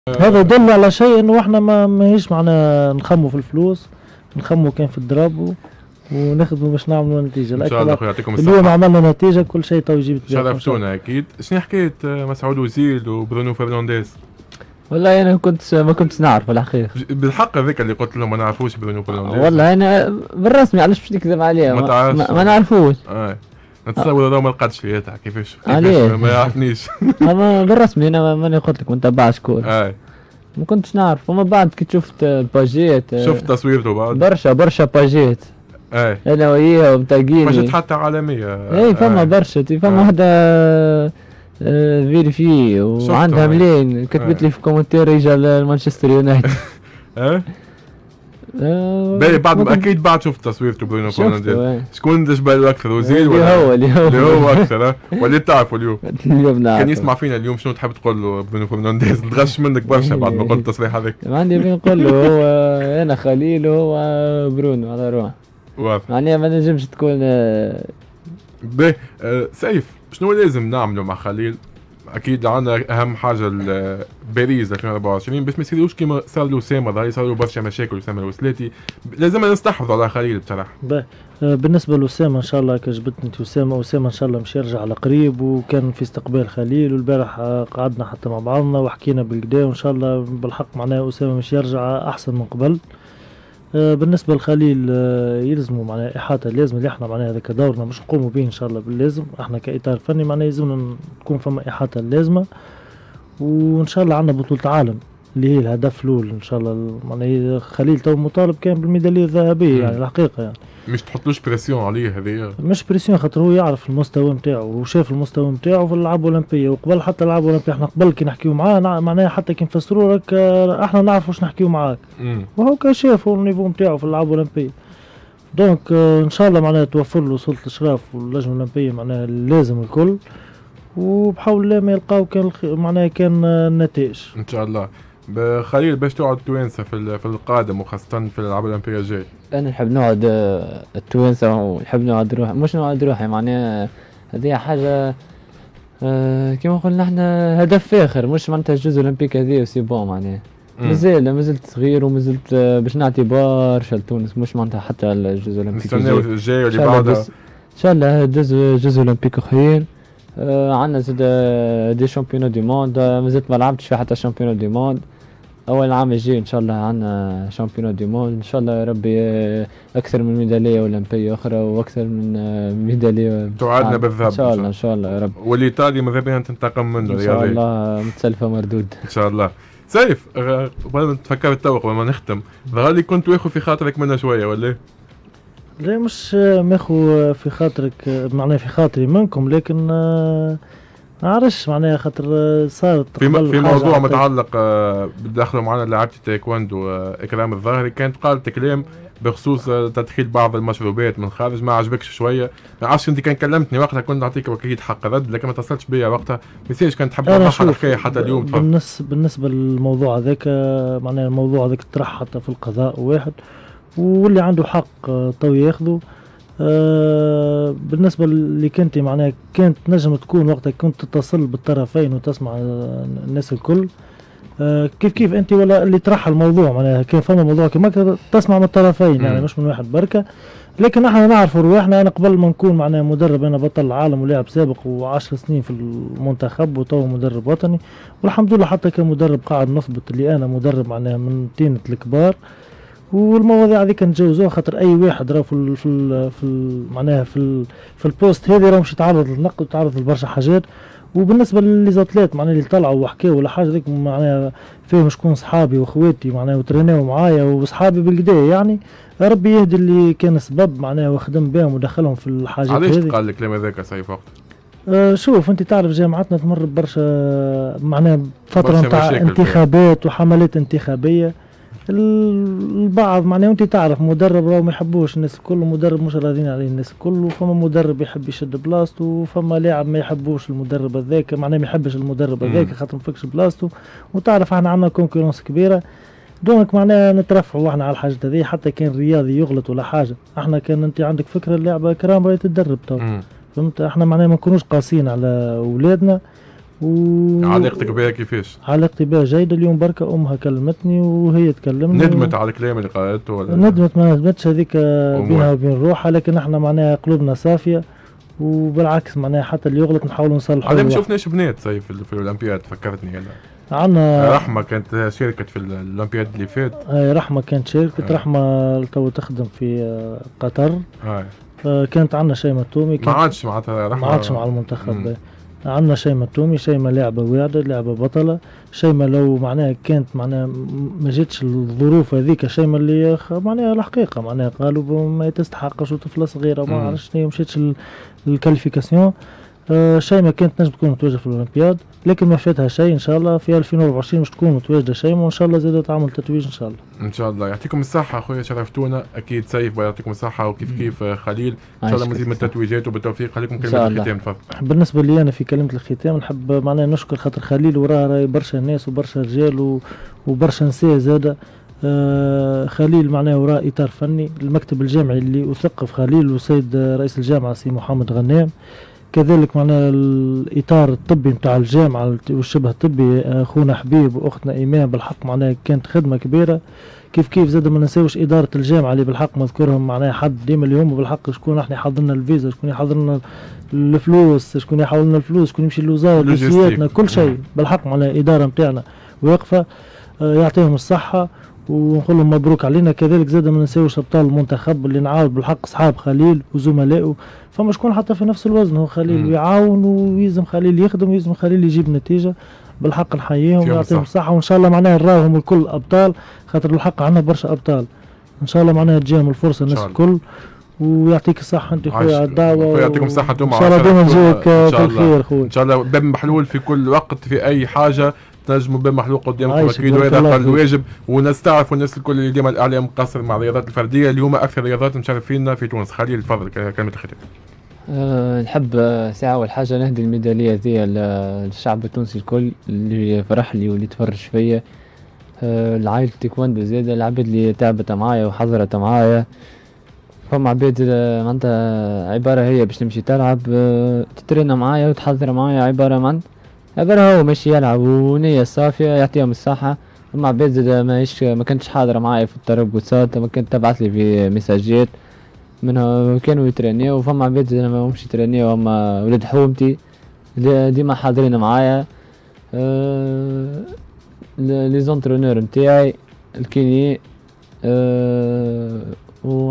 هذا يدل على شيء انه احنا ماهيش معنا نخمو في الفلوس، نخمو كان في الدراب ونخدموا باش نعملوا نتيجه. ان شاء الله خويا يعطيكم الصحه. اليوم عملنا نتيجه كل شيء تو يجيب شرفتونا اكيد. شنو حكايه مسعود اوزيل وبرونو فرنانديز؟ والله انا ما كنتش نعرف الحقيقه. بالحق هذاك اللي قلت لهم ما نعرفوش برونو فرنانديز. والله انا بالرسمي علاش باش نكذب عليه ما نعرفوش. نتصور هذا ما لقاتش فيه كيفاش ما يعرفنيش. اما بالرسمي انا ماني قلت لك ما نتبعش كورة. ما كنتش نعرف. ومن بعد كي شفت الباجيت شفت تصويرته بعد برشا باجيت انا وياه ومتلقين باجيت حتى عالميه. اي فما برشا فما وحده فيريفي وعندها ملين كتبت لي في كومنتير رجال مانشستر يونايتد. باهي بعد اكيد بعد شفت تصويرته برونو فرنانديز. شكون جبال اكثر اوزيل ولا اللي هو اكثر ولا تعرفوا اليوم نعرف. كان يسمع فينا اليوم شنو تحب تقول له برونو فرنانديز؟ تغش منك برشا بعد ما قلت التصريح هذاك. ما عندي بين نقول له هو انا خليل وهو برونو على روح واضح. معناها ما نجمش تكون باهي سيف شنو لازم نعملوا مع خليل؟ اكيد عندنا اهم حاجه باريس 2024 بس ما يصيروش كيما صار له اسامه ظهر صار له برشا مشاكل اسامه الوسلاتي. لازم نستحفظوا على خليل بصراحه. بالنسبه لاسامه ان شاء الله كجبتني انت اسامه ان شاء الله مش يرجع على قريب وكان في استقبال خليل والبارح قعدنا حتى مع بعضنا وحكينا بالكدا وان شاء الله بالحق معناه اسامه مش يرجع احسن من قبل. بالنسبه لخليل يلزموا معناها احاطه لازم اللي احنا معناها هذاك دورنا مش نقوموا به ان شاء الله باللازم احنا كاطار فني معناها يلزمنا تكون فما احاطه اللازمه وان شاء الله عندنا بطوله عالم اللي هي الهدف الاول ان شاء الله. معناها خليل تو مطالب كان بالميداليه الذهبيه يعني الحقيقه يعني مش تحطلوش بريسيون عليه هذه مش بريسيون خاطر هو يعرف المستوى نتاعو وشاف المستوى نتاعو في الالعاب الاولمبيه وقبل حتى الالعاب الاولمبيه احنا قبل كي نحكيو معاه معناها حتى كي نفسروا لك احنا نعرف واش نحكيو معاك وهو كان شاف النيفو نتاعو في الالعاب الاولمبيه. دونك ان شاء الله معناها توفر له سلطه الاشراف واللجنه الاولمبيه معناها لازم الكل وبحول الله ما يلقاو كان معناها كان النتائج ان شاء الله. خليل باش تقعد توانسه في القادم وخاصه في الالعاب الاولمبيه الجاي؟ انا نحب نقعد التوانسه ونحب نقعد روحي مش نقعد روحي معناها هذه حاجه كما قلنا احنا هدف فاخر مش معناتها الجزء الاولمبيك هذه وسي بون معناها مازلت صغير ومازلت باش نعطي برشا لتونس مش معناتها حتى الجزء الاولمبيك نستناو الجاي واللي بعده ان شاء الله جزء اولمبيك اخرين. عندنا زاد دي شامبيون دي موند مازلت ما لعبتش في حتى شامبيون دي موند. اول العام الجاي ان شاء الله عندنا شامبيون دي موند ان شاء الله يا ربي اكثر من ميداليه اولمبيه اخرى واكثر من ميداليه توعدنا بالذهب ان شاء الله يا رب. والايطالي ماذا بها تنتقم منه ان شاء الله متسلفه مردود ان شاء الله. سيف تفكرت تو قبل ما نختم ظهر لي كنت واخذ في خاطرك منها شويه ولا؟ لا مش ماخو في خاطرك معناها في خاطري منكم لكن نعرفش معناها خاطر صارت في موضوع متعلق بدخلوا معنا لاعبتي تايكواندو اكرام الظاهري كانت قالت كلام بخصوص تدخيل بعض المشروبات من خارج ما عجبكش شويه. ما عرفتش انت كان كلمتني وقتها كنت نعطيك اكيد حق رد لكن ما اتصلتش بيا وقتها مثالش كانت تحب توضح الحكايه حتى اليوم. بالنسبه للموضوع هذاك معناها الموضوع هذاك طرح حتى في القضاء واحد واللي عنده حق تو ياخذه. بالنسبه اللي كنت معناها كانت نجم تكون وقتها كنت تتصل بالطرفين وتسمع الناس الكل كيف انت ولا اللي طرح الموضوع معناها كان فما موضوع كما تسمع من الطرفين يعني مش من واحد بركه. لكن احنا نعرفوا رواحنا انا قبل ما نكون معناها مدرب انا بطل العالم ولاعب سابق و10 سنين في المنتخب وتو مدرب وطني والحمد لله حتى كمدرب قاعد نثبت اللي انا مدرب معناها من طينه الكبار. والمواضيع هذيك نتجاوزوها خاطر اي واحد راه في معناها في البوست هذه راه مش يتعرض للنقد ويتعرض لبرشا حاجات. وبالنسبه للزاتلات معناها اللي طلعوا وحكاوا ولا حاجه هذيك معناها فيهم شكون صحابي واخواتي معناها وتريناو معايا وصحابي بالكدا يعني ربي يهدي اللي كان سبب معناها وخدم بهم ودخلهم في الحاجات هذه. علاش قال الكلام هذاك سيف وقت؟ شوف انت تعرف جامعتنا تمر برشا معناها فتره نتاع انتخابات وحملات انتخابيه. البعض معناه انت تعرف مدرب راهو ما يحبوش الناس الكل ومدرب مش راضيين عليه الناس الكل وفما مدرب يحب يشد بلاصتو وفما لاعب ما يحبوش المدرب هذاك معناه ما يحبش المدرب هذاك خاطر ما فكش بلاصتو. وتعرف احنا عندنا كونكورونس كبيره دونك معناها نترفعوا احنا على الحاجه هذه حتى كان رياضي يغلط ولا حاجه. احنا كان انت عندك فكره اللعبه كرام راهي تتدرب تو فهمت. احنا معناها ما نكونوش قاسيين على اولادنا علاقتك بها كيفاش؟ علاقتي بها جيدة. اليوم بركة أمها كلمتني وهي تكلمني. ندمت على الكلام اللي قالته ولا؟ ندمت ما ندمتش، هذيك بينها وبين روحها، لكن احنا معناها قلوبنا صافية، وبالعكس معناها حتى اللي يغلط نحاولوا نصلحوا. علاه ما شفناش بنات في الأولمبياد؟ فكرتني هلا. عندنا رحمة كانت شاركت في الأولمبياد اللي فات. هاي رحمة كانت شاركت. رحمة تو تخدم في قطر. كانت عندنا شيماء التومي. ما عادش معناتها رحمة، ما عادش مع المنتخب. عندنا شيماء التومي. شيماء لاعبة واعدة، لاعبة بطلة. شيماء لو معناها كانت معناها ما جاتش الظروف هذيك، شيماء اللي معناها الحقيقة معناها قالوا ما تستحقش وطفلة صغيرة وما عرفتش شنو مشيتش الكاليفيكاسيون. شيماء كانت نجم تكون متواجدة في الأولمبياد، لكن ما فاتها شيء. إن شاء الله في 2024 مش تكون متواجدة شيماء، وإن شاء الله زادت تعمل تتويج إن شاء الله. إن شاء الله. يعطيكم الصحة أخويا، شرفتونا. أكيد سيف يعطيكم الصحة، وكيف كيف خليل إن شاء الله مزيد من التتويجات وبالتوفيق. خليكم كلمة الختام تفضل. بالنسبة لي أنا في كلمة الختام نحب معناها نشكر خاطر خليل وراه راي برشا ناس وبرشا رجال وبرشا نساء زادة. خليل معناه وراء إطار فني. المكتب الجامعي اللي أثقف خليل وسيد رئيس الجامعة سي محمد غنام، كذلك معناه الإطار الطبي نتاع الجامعة والشبه الطبي أخونا حبيب وأختنا إيمان، بالحق معناه كانت خدمة كبيرة. كيف زاد ما ننساوش إدارة الجامعة اللي بالحق مذكورهم معناه حد ديما اليوم بالحق شكون احنا يحضرنا الفيزا، شكون يحضرنا الفلوس، شكون يحولنا الفلوس، شكون يمشي للوزارة دوسياتنا، كل شيء بالحق معناه إدارة نتاعنا واقفة. يعطيهم الصحة ونقول لهم مبروك علينا. كذلك زاد ما ننساوش ابطال المنتخب اللي نعاود بالحق صحاب خليل وزملائه، فما شكون حتى في نفس الوزن هو خليل ويعاون، ويلزم خليل يخدم ويلزم خليل يجيب نتيجه. بالحق نحييهم ويعطيهم الصحه، وان شاء الله معناها نراهم الكل ابطال، خاطر بالحق عندنا برشا ابطال. ان شاء الله معناها تجيهم الفرصه الناس الكل. ويعطيك الصحة انت خويا على الدعوة، ويعطيكم الصحة انتم. ان شاء الله ديما نجيوك في الخير خويا. ان شاء الله باب محلول في كل وقت، في اي حاجة تنجموا باب محلول قدامكم اكيد، وهذا اقل واجب. والناس تعرف، والناس الكل اللي ديما الاعلام مقصر مع الرياضات الفردية. اليوم اكثر رياضات مشرفين في تونس. خليل تفضل كلمة الختام. نحب ساعة أول حاجة نهدي الميدالية ذي للشعب التونسي الكل اللي فرح لي واللي تفرج فيا، العائلة تايكوندو زادة، العباد اللي تعبت معايا وحضرت معايا. فما عباد معناتها عبارة هي باش تمشي تلعب تترينا معايا وتحضر معايا، عبارة هو ماشي يلعب ونية صافية، يعطيهم الصحة. فما عباد زادة ما كانتش حاضرة معايا في التربصات، ما كانت تبعث لي في مساجات منها كانوا يترينيو. وفما عباد زادة ما همش يترينيو، هما ولاد حومتي ديما حاضرين معايا. لي زونترونور نتاعي الكيني